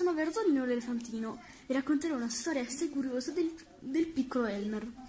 sono Verdolino l'elefantino e racconterò una storia assai curiosa del piccolo Elmer.